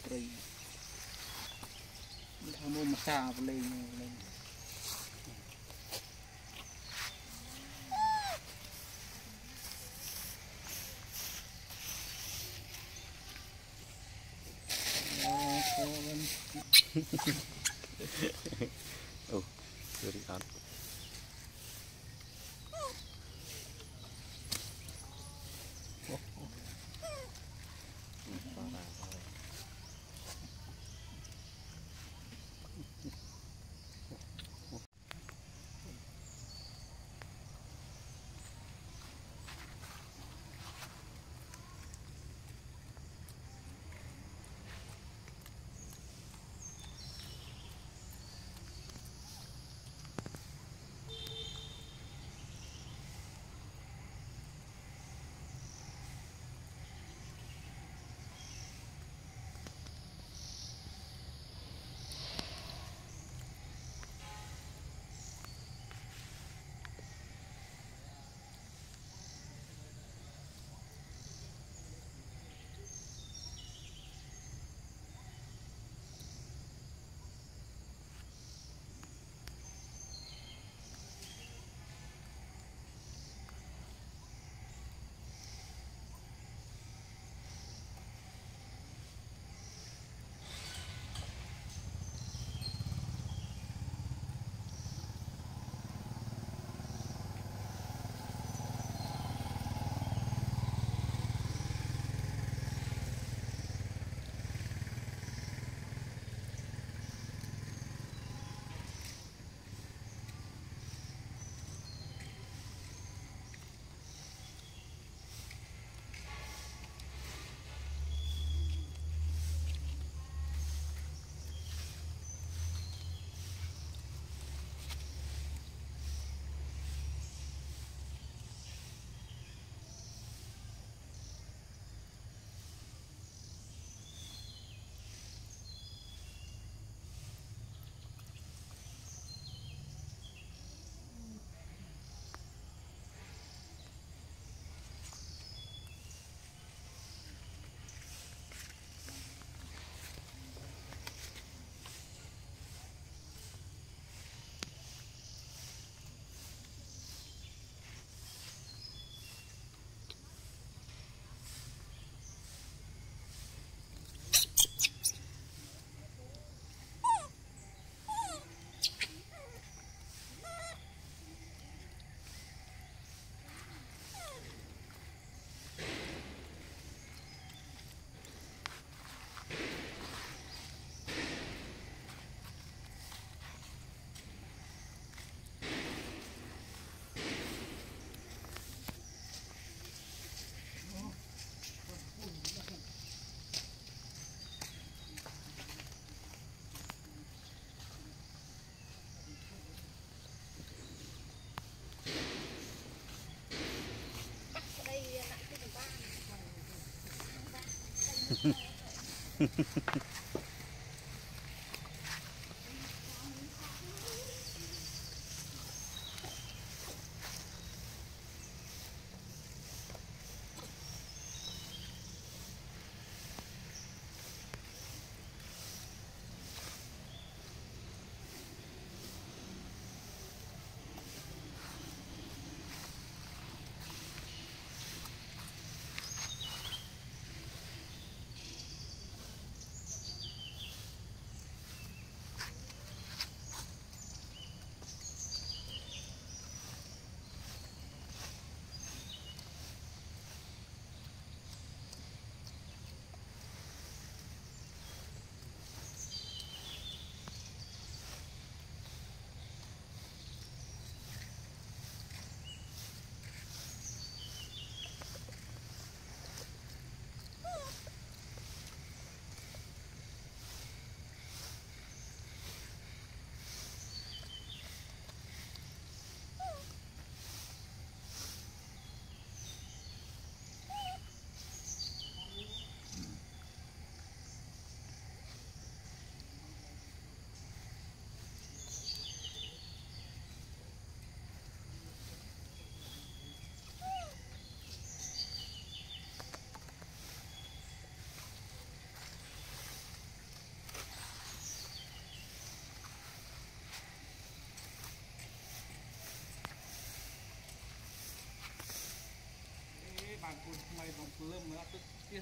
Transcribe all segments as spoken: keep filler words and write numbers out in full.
Three. Thằng mua mà sao lên lên. Oh, very hard.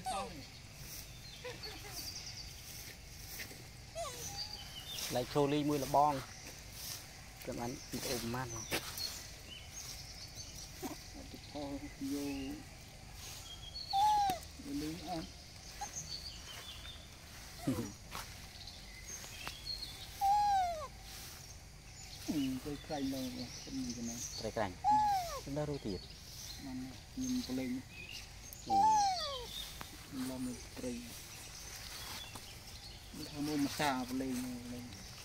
lại trôi ly mùi là bon các bạn ôm mát không vô lý ăn cây cành đâu không gì cái này cây cành nó đôi tiệt nhưng có lên làm một cây mua mà xa lên lên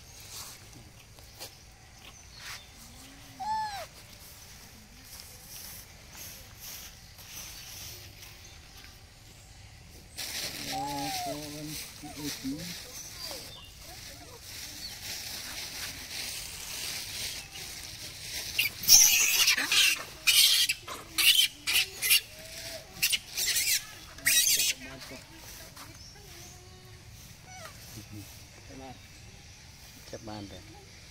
chấp ban đấy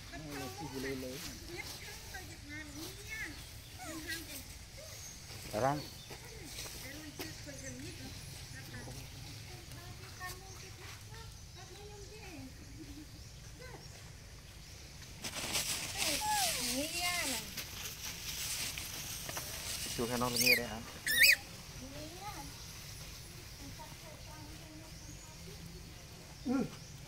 răng chú khai nó nghe đấy hả ừ.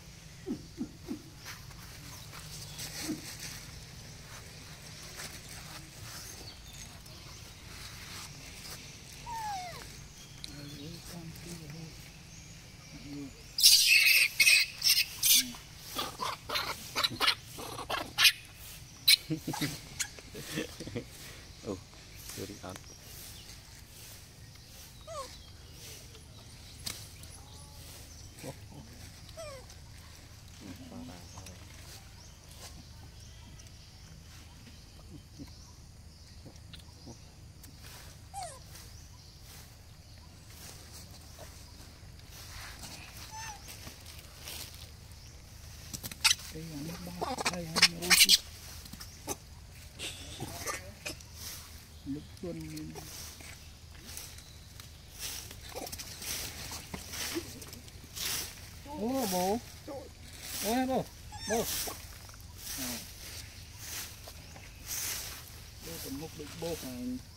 Oh, very hard. Đây là nước bao, đây là nước nước xuân ô bố ô bố bố bố còn múc được bố này